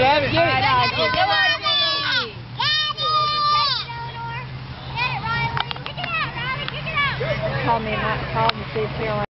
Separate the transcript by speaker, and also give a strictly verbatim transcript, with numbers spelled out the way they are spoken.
Speaker 1: grab it.
Speaker 2: Get it.
Speaker 3: Daddy.
Speaker 2: Come on,
Speaker 3: Daddy.
Speaker 2: Daddy.
Speaker 3: Get it, Riley. Kick it out, Riley. Kick it out.
Speaker 2: Call me, Matt. Call me, see if you're